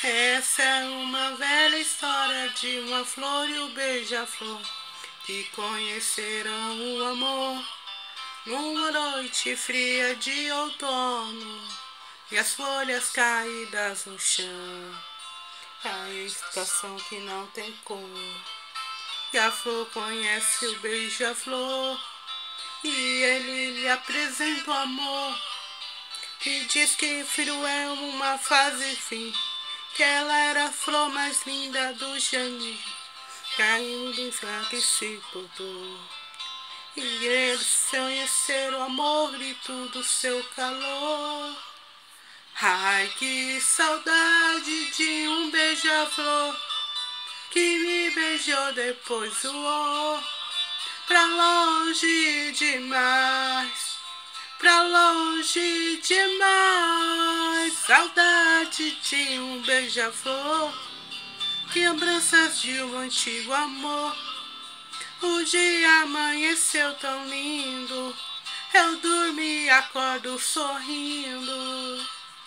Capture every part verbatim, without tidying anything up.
Essa é uma velha história de uma flor e o beija-flor que conheceram o amor numa noite fria de outono e as folhas caídas no chão. A estação que não tem cor. E a flor conhece o beija-flor e ele lhe apresenta o amor e diz que filho é uma fase fim, que ela era a flor mais linda do jardim, caindo em fraca e se podou. E eles conheceram o amor e tudo seu calor. Ai, que saudade de um beija-flor que me beijou depois voou pra longe demais, pra longe demais. Saudade de um beija-flor, que lembranças de um antigo amor. O dia amanheceu tão lindo, eu dormi e acordo sorrindo.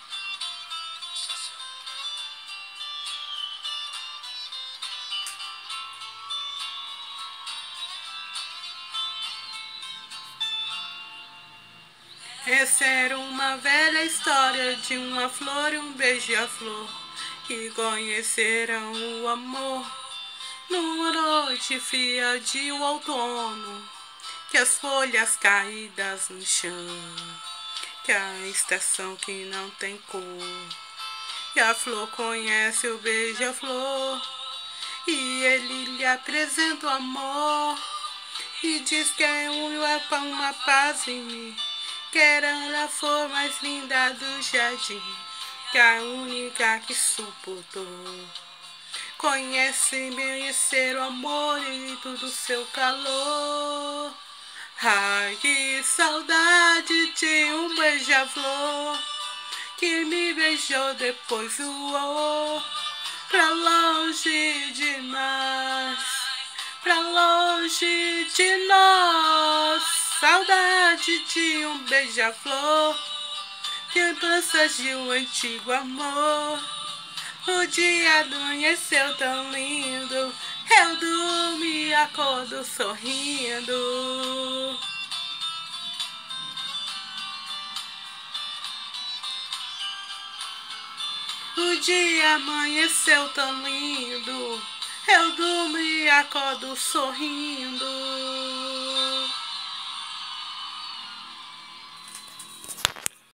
Essa era uma velha história de uma flor e um beija-flor que conheceram o amor numa noite fria de outono, que as folhas caídas no chão, que a estação que não tem cor. E a flor conhece o beija-flor e ele lhe apresenta o amor e diz que é uma paz em mim, que era a flor mais linda do jardim, que a única que suportou. Conhece, conhecer o amor e tudo seu calor. Ai, que saudade de um beija-flor que me beijou depois voou pra longe demais, pra longe de nós. Saudade de um beija-flor, que lembranças de um antigo amor. O dia amanheceu tão lindo, eu dormi e acordo sorrindo. O dia amanheceu tão lindo, eu dormi e acordo sorrindo.